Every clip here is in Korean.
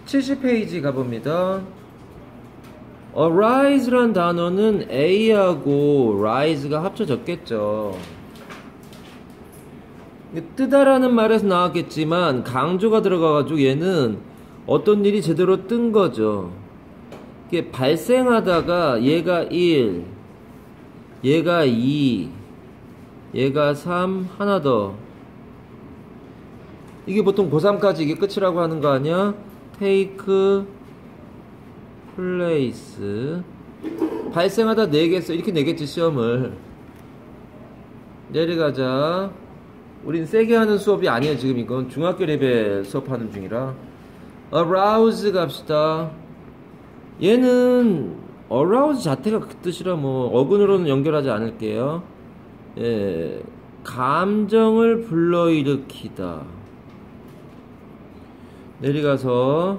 70페이지 가봅니다. arise란 단어는 A하고 rise가 합쳐졌겠죠. 뜨다라는 말에서 나왔겠지만 강조가 들어가가지고 얘는 어떤 일이 제대로 뜬 거죠. 이게 발생하다가 얘가 1, 얘가 2, 얘가 3, 하나 더. 이게 보통 고3까지 이게 끝이라고 하는 거 아니야? take place. 발생하다 내겠어. 이렇게 내겠지 시험을. 내려가자. 우린 세게 하는 수업이 아니에요. 지금 이건 중학교 레벨 수업하는 중이라. arouse 갑시다. 얘는 arouse 자체가 그 뜻이라 뭐 어근으로는 연결하지 않을게요. 예, 감정을 불러일으키다. 내려가서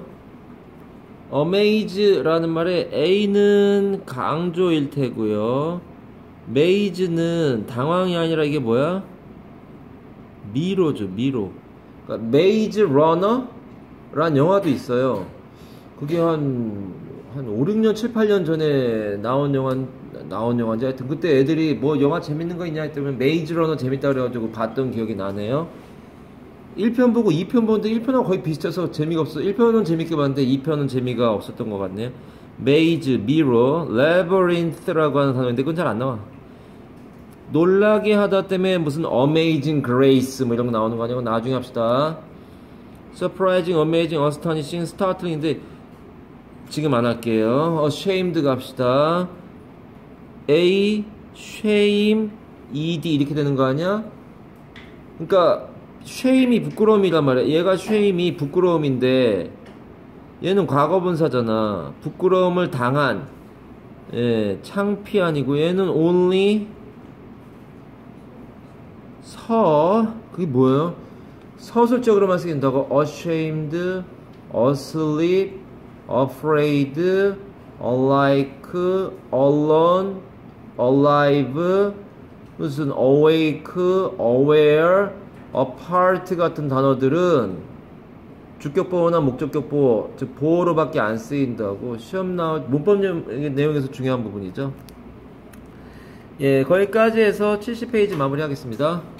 amaze라는 말에 A는 강조일 테고요. maze는 당황이 아니라 이게 뭐야? 미로죠, 미로. 그러니까 Maze Runner 란 영화도 있어요. 그게 한 5, 6년, 7, 8년 전에 나온 영화인지 하여튼 그때 애들이 뭐 영화 재밌는 거 있냐 했더니 메이즈 러너 재밌다 그래가지고 봤던 기억이 나네요. 1편 보고 2편 보는데 1편하고 거의 비슷해서 재미가 없어. 1편은 재밌게 봤는데 2편은 재미가 없었던 것 같네요. 메이즈, 미러, 레버린스라고 하는 단어인데 그건 잘 안 나와. 놀라게 하다 때문에 무슨 amazing grace 뭐 이런 거 나오는 거 아니고 나중에 합시다. surprising, amazing, astonishing, startling인데 지금 안 할게요. ashamed 갑시다. A, shame, ed 이렇게 되는 거 아니야? 그러니까 shame이 부끄러움이란 말이야. 얘가 shame이 부끄러움인데 얘는 과거분사잖아. 부끄러움을 당한. 예, 창피 아니고 얘는 only 그게 뭐예요? 서술적으로만 쓰인다고 ashamed, asleep, afraid, alike, alone, alive, 무슨 awake, aware, apart 같은 단어들은 주격보어나 목적격보어, 즉 보어로밖에 안 쓰인다고 시험 문법 내용에서 중요한 부분이죠. 예, 거기까지 해서 70페이지 마무리하겠습니다.